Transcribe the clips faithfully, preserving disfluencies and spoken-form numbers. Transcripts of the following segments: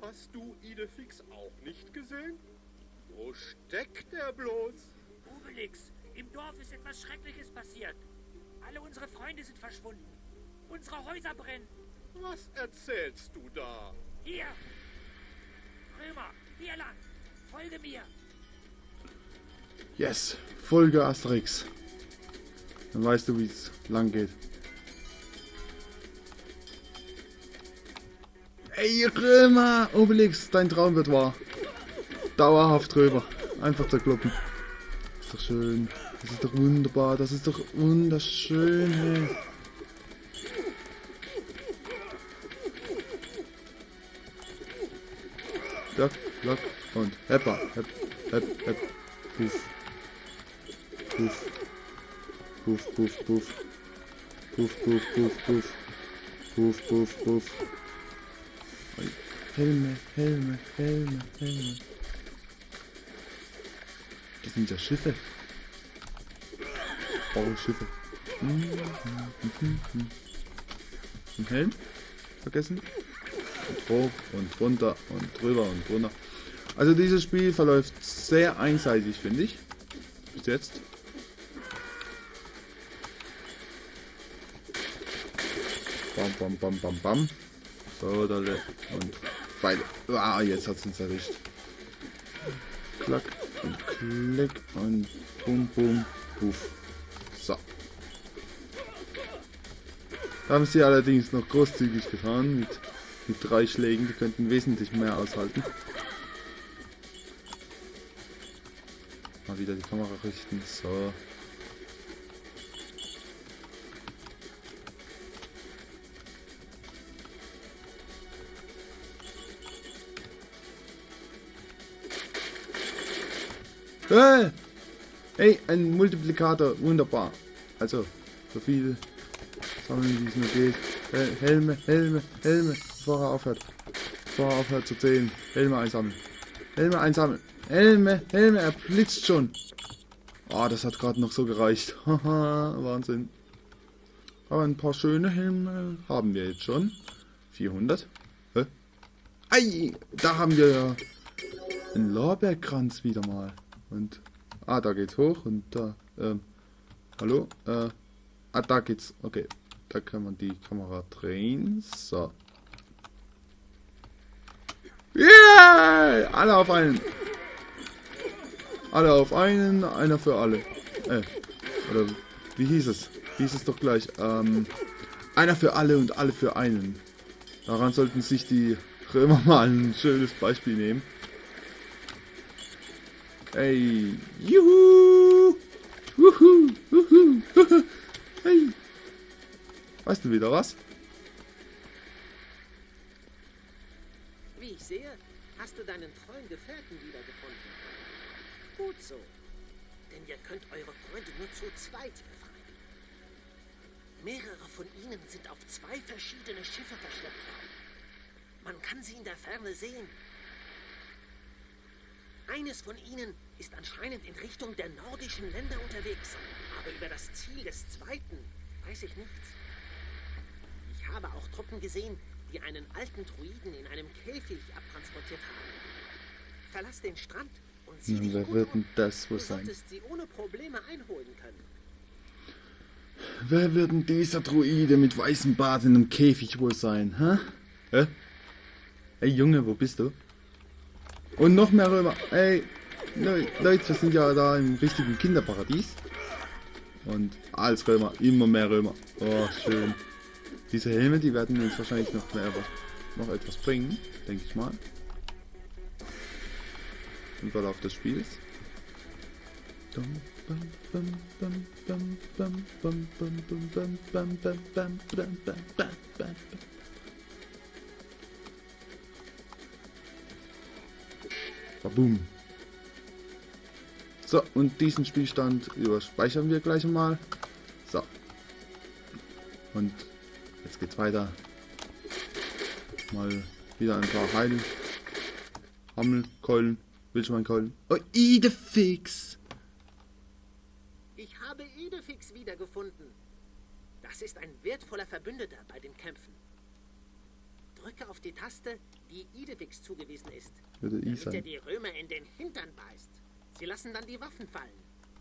Hast du Idefix auch nicht gesehen? Wo steckt er bloß? Obelix, im Dorf ist etwas Schreckliches passiert. Alle unsere Freunde sind verschwunden. Unsere Häuser brennen. Was erzählst du da? Hier! Römer, hier lang! Folge mir! Yes, folge Asterix. Dann weißt du, wie es lang geht. Ey, Römer! Obelix, dein Traum wird wahr. Dauerhaft Römer. Einfach zerkloppen. Ist doch schön. Das ist doch wunderbar. Das ist doch wunderschön, hey. Lock, lock und hepper. Hepp, hepp, hepp. Puff. Puff. Puff, puff, puff. Puff, puff, puff, puff. Puff, puff, puff. Helme, Helme, Helme, Helme. Das sind ja Schiffe. Oh, Schiffe. Ein Helm? Vergessen? Und hoch und runter und drüber und drunter. Also dieses Spiel verläuft sehr einseitig, finde ich. Bis jetzt. Bam, bam, bam, bam, bam. So, da und beide. Ah, jetzt hat es uns erwischt. Klack und klick und bum, bum, puff. So. Da haben sie allerdings noch großzügig gefahren mit, mit drei Schlägen. Die könnten wesentlich mehr aushalten. Mal wieder die Kamera richten. So. Hey, hey, ein Multiplikator, wunderbar. Also, so viel sammeln, wie es nur geht. Hel Helme, Helme, Helme, bevor er aufhört. Bevor er aufhört zu zählen. Helme einsammeln. Helme einsammeln. Helme, Helme, er blitzt schon. Oh, das hat gerade noch so gereicht. Haha, Wahnsinn. Aber ein paar schöne Helme haben wir jetzt schon. vierhundert. Hä? Ei, da haben wir ja einen Lorbeerkranz wieder mal. Und, ah, da geht's hoch und da, ähm, hallo, äh, ah, da geht's, okay, da kann man die Kamera drehen, so. Yeah! Alle auf einen. Alle auf einen, einer für alle. Äh, oder, wie hieß es? Hieß es doch gleich, ähm, einer für alle und alle für einen. Daran sollten sich die Römer mal ein schönes Beispiel nehmen. Hey, juhu, juhu, juhu, hey. Weißt du wieder was? Wie ich sehe, hast du deinen treuen Gefährten wiedergefunden. Gut so, denn ihr könnt eure Freunde nur zu zweit befreien. Mehrere von ihnen sind auf zwei verschiedene Schiffe verschleppt worden. Man kann sie in der Ferne sehen. Eines von ihnen ist anscheinend in Richtung der nordischen Länder unterwegs. Aber über das Ziel des zweiten weiß ich nichts. Ich habe auch Truppen gesehen, die einen alten Druiden in einem Käfig abtransportiert haben. Verlass den Strand und sieh dich Wer gut wird denn um. das wohl Du sein? solltest sie ohne Probleme einholen können. Wer wird denn dieser Druide mit weißem Bart in einem Käfig wohl sein, hä? Hä? Ey Junge, wo bist du? Und noch mehr Römer. Ey, Leute, wir sind ja da im richtigen Kinderparadies. Und als Römer, immer mehr Römer. Oh, schön. Diese Helme, die werden uns wahrscheinlich noch mehr noch etwas bringen, denke ich mal. Im Verlauf des Spiels. Boom. So, und diesen Spielstand überspeichern wir gleich mal. So. Und jetzt geht's weiter. Mal wieder ein paar Heil. Hammelkeulen. Wildschweinkeulen. Oh, Idefix! Ich habe Idefix wiedergefunden. Das ist ein wertvoller Verbündeter bei den Kämpfen. Drücke auf die Taste, die Idefix zugewiesen ist, Würde I damit er sein. die Römer in den Hintern beißt. Sie lassen dann die Waffen fallen.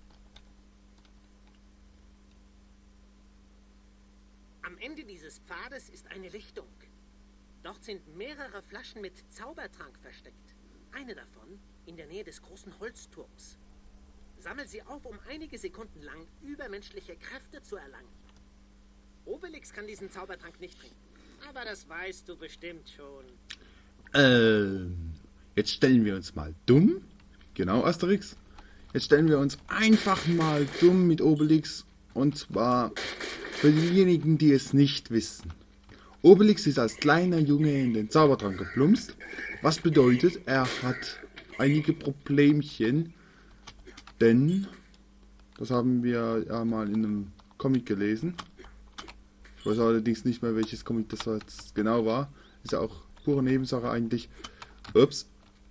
Am Ende dieses Pfades ist eine Lichtung. Dort sind mehrere Flaschen mit Zaubertrank versteckt. Eine davon in der Nähe des großen Holzturms. Sammel sie auf, um einige Sekunden lang übermenschliche Kräfte zu erlangen. Obelix kann diesen Zaubertrank nicht trinken. Aber das weißt du bestimmt schon. Ähm, jetzt stellen wir uns mal dumm. Genau, Asterix. Jetzt stellen wir uns einfach mal dumm mit Obelix. Und zwar für diejenigen, die es nicht wissen. Obelix ist als kleiner Junge in den Zaubertrank geplumpst. Was bedeutet, er hat einige Problemchen. Denn, das haben wir ja mal in einem Comic gelesen. Ich weiß allerdings nicht mehr, welches Comic das jetzt genau war. Ist ja auch pure Nebensache eigentlich. Ups.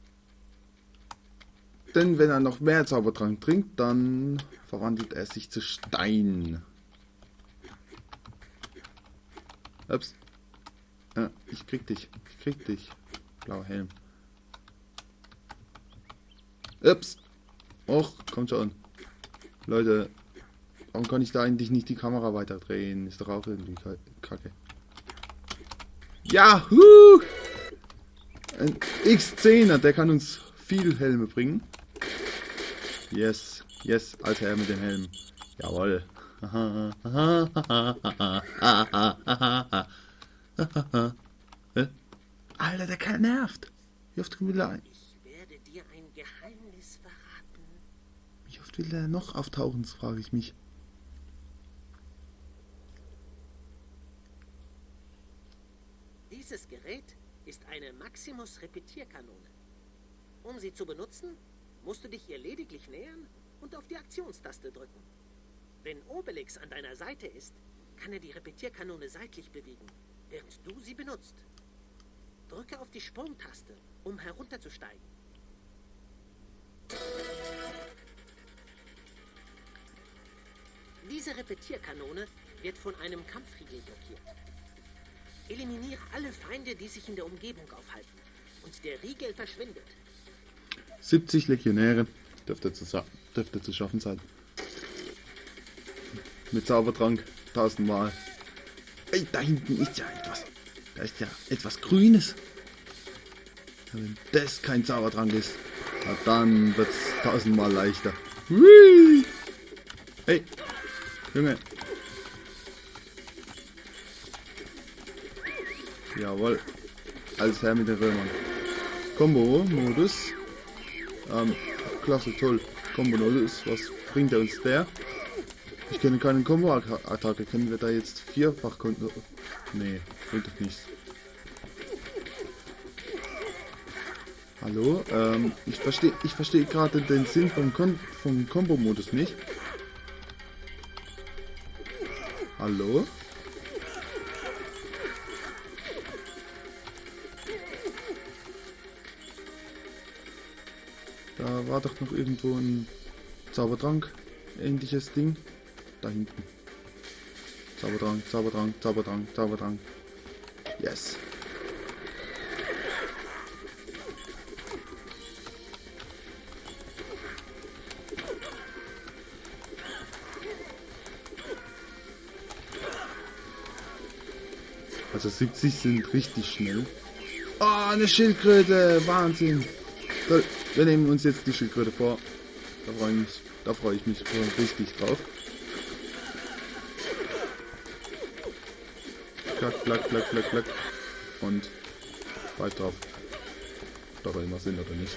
Denn wenn er noch mehr Zaubertrank trinkt, dann verwandelt er sich zu Stein. Ups. Ja, ich krieg dich. Ich krieg dich. Blauer Helm. Ups. Och, kommt schon. Leute, warum kann ich da eigentlich nicht die Kamera weiter drehen? Ist doch auch irgendwie kacke. Yahoo! Ein X zehner, der kann uns viel Helme bringen. Yes, yes, alter Herr mit dem Helm. Jawohl. Alter, der Kerl nervt. Wie oft will er ein? Ich werde dir ein Geheimnis verraten. Wie oft will er noch auftauchen, frage ich mich. Dieses Gerät ist eine Maximus-Repetierkanone. Um sie zu benutzen, musst du dich ihr lediglich nähern und auf die Aktionstaste drücken. Wenn Obelix an deiner Seite ist, kann er die Repetierkanone seitlich bewegen, während du sie benutzt. Drücke auf die Sprungtaste, um herunterzusteigen. Diese Repetierkanone wird von einem Kampfriegel blockiert. Eliminiere alle Feinde, die sich in der Umgebung aufhalten, und der Riegel verschwindet. siebzig Legionäre dürfte zu, dürfte zu schaffen sein. Mit Zaubertrank tausendmal. Ey, da hinten ist ja etwas. Da ist ja etwas Grünes. Wenn das kein Zaubertrank ist, na dann wird es tausendmal leichter. Hui! Hey, Junge. Jawohl. Alles her mit den Römern. Combo-Modus. Ähm, klasse, toll. Combo-Modus. Was bringt er uns der? Ich kenne keine Combo-Attacke. Können wir da jetzt vierfach... Nee, bringt doch nichts. Hallo? Ähm, ich verstehe ich verstehe gerade den Sinn vom, Kon vom Combo-Modus nicht. Hallo? Da war doch noch irgendwo ein Zaubertrank, ähnliches Ding. Da hinten. Zaubertrank, Zaubertrank, Zaubertrank, Zaubertrank. Yes. Also siebzig sind richtig schnell. Oh, eine Schildkröte! Wahnsinn! Toll. Wir nehmen uns jetzt die Schildkröte vor. Da freue ich mich, da freue ich mich richtig drauf. Klack, klack, klack, klack, klack. Und bleib drauf. Ob da immer Sinn oder nicht.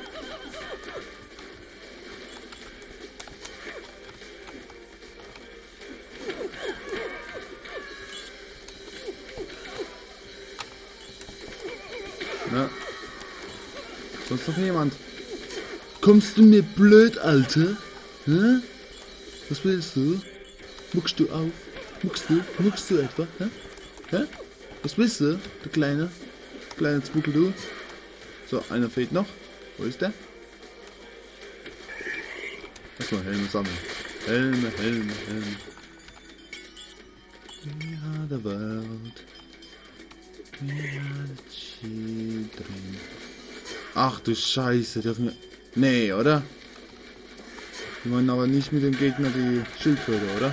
Na? Sonst noch jemand? Kommst du mir blöd, Alter? Hä? Was willst du? Muckst du auf? Muckst du? Muckst du etwa? Hä? Hä? Was willst du, du kleine? Kleiner Zbuckel, du? So, einer fehlt noch. Wo ist der? Achso, Helme sammeln. Helme, Helme, Helme. We are the world. Ach du Scheiße, dürfen wir... Nee, oder? Wir wollen aber nicht mit dem Gegner die Schildkröte, oder?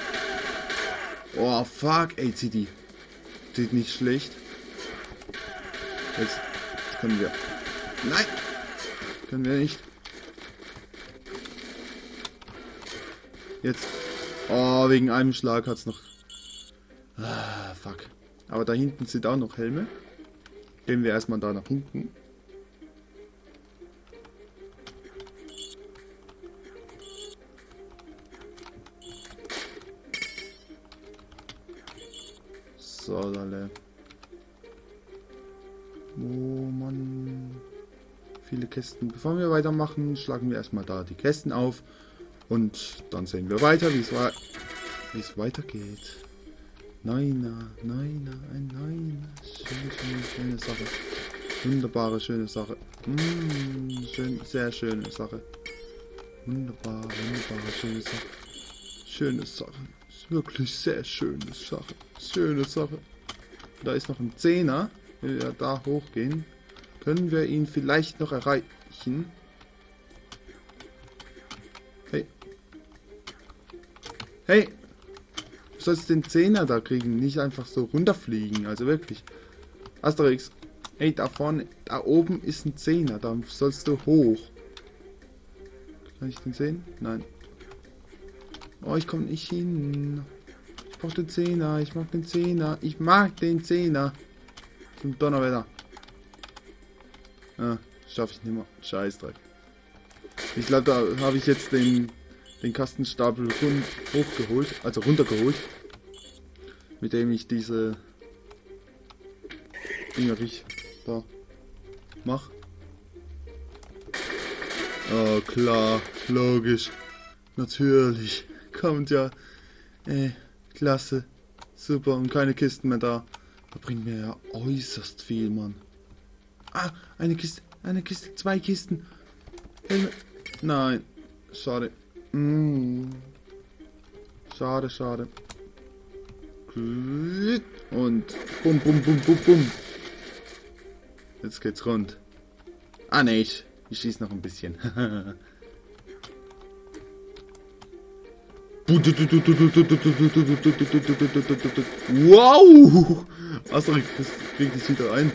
Oh, fuck, ey, zieht die. Sieht nicht schlecht. Jetzt können wir... Nein! Können wir nicht. Jetzt... Oh, wegen einem Schlag hat's noch... Ah, fuck. Aber da hinten sind auch noch Helme. Gehen wir erstmal da nach hinten. So, alle. Oh Mann. Viele Kästen. Bevor wir weitermachen, schlagen wir erstmal da die Kästen auf. Und dann sehen wir weiter, wie es wa wie es weitergeht. Neuner, neuner, ein neuner. Schöne, schöne, schöne Sache. Wunderbare, schöne Sache. Mm, schön, sehr schöne Sache. Wunderbar, wunderbare, schöne Sache. Schöne Sache. Wirklich sehr schöne Sache. Schöne Sache. Da ist noch ein Zehner. Wenn wir da hochgehen, können wir ihn vielleicht noch erreichen. Hey. Hey. Du sollst den Zehner da kriegen, nicht einfach so runterfliegen. Also wirklich. Asterix. Hey, da vorne, da oben ist ein Zehner. Da sollst du hoch. Kann ich den sehen? Nein. Oh, ich komme nicht hin. Ich brauche den Zehner. Ich mag den Zehner. Ich mag den Zehner. Zum Donnerwetter. Ah, schaffe ich nicht mehr. Scheißdreck. Ich glaube, da habe ich jetzt den, den Kastenstapel rund hochgeholt. Also runtergeholt. Mit dem ich diese Dinger ich da mache. Oh, klar. Logisch. Natürlich. Kommt ja. Ey, klasse. Super. Und keine Kisten mehr da. Da bringt mir ja äußerst viel, Mann. Ah, eine Kiste. Eine Kiste. Zwei Kisten. Nein. Schade. Mm. Schade, schade. Und bum, bum, bum, bum, bum. Jetzt geht's rund. Ah, ne, ich, ich schieße noch ein bisschen. Wow! Achso, ich krieg das wieder ein.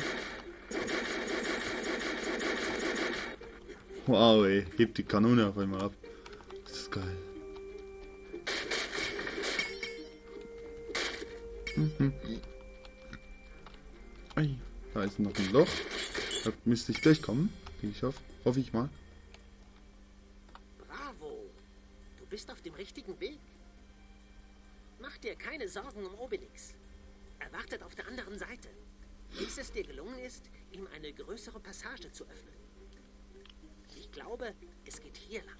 Wow, ey. Hebt die Kanone auf einmal ab. Das ist geil. Mhm. Ei, da ist noch ein Loch. Da müsste ich durchkommen. Ich hoffe, hoffe ich mal. Bravo! Du bist auf dem richtigen Weg. Mach dir keine Sorgen um Obelix. Er wartet auf der anderen Seite, bis es dir gelungen ist, ihm eine größere Passage zu öffnen. Ich glaube, es geht hier lang.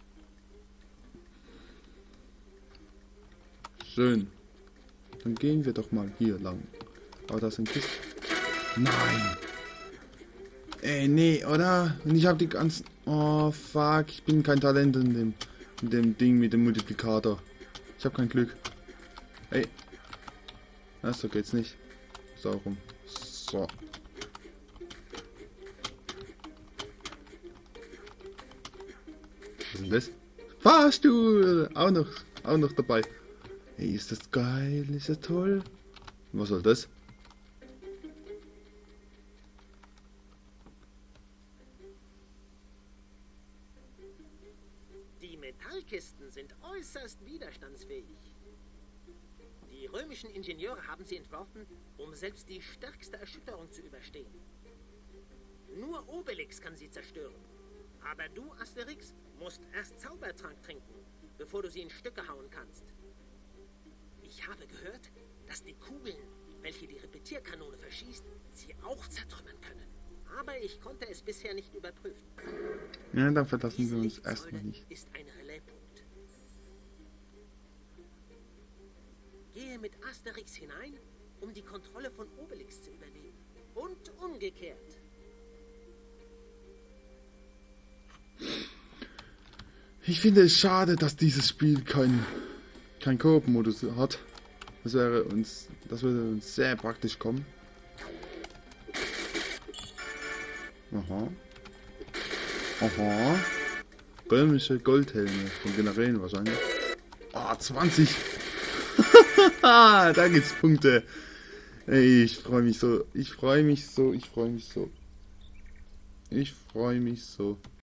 Schön. Dann gehen wir doch mal hier lang. Aber das sind Kisten. Nein! Ey, nee, oder? Und ich habe die ganzen... Oh, fuck. Ich bin kein Talent in dem, in dem Ding mit dem Multiplikator. Ich habe kein Glück. Ey. Na, so geht's nicht. So rum. So. Was ist denn das? Fahrstuhl! Auch noch, auch noch dabei. Ey, ist das geil? Ist das toll? Was soll das? Die Metallkisten sind äußerst widerstandsfähig. Die römischen Ingenieure haben sie entworfen, um selbst die stärkste Erschütterung zu überstehen. Nur Obelix kann sie zerstören. Aber du, Asterix, musst erst Zaubertrank trinken, bevor du sie in Stücke hauen kannst. Ich habe gehört, dass die Kugeln, welche die Repetierkanone verschießt, sie auch zertrümmern können. Aber ich konnte es bisher nicht überprüfen. Ja, dann verlassen Diese wir uns Lichtsäule erstmal nicht. ist ein Relaispunkt. Gehe mit Asterix hinein, um die Kontrolle von Obelix zu übernehmen. Und umgekehrt. Ich finde es schade, dass dieses Spiel kein, kein Koop-Modus hat. Das wäre uns, das würde uns sehr praktisch kommen. Aha. Aha. Römische Goldhelme von Generälen wahrscheinlich. Ah, oh, zwanzig. Da gibt's Punkte. Ey, ich freue mich so. Ich freue mich so. Ich freue mich so. Ich freue mich so.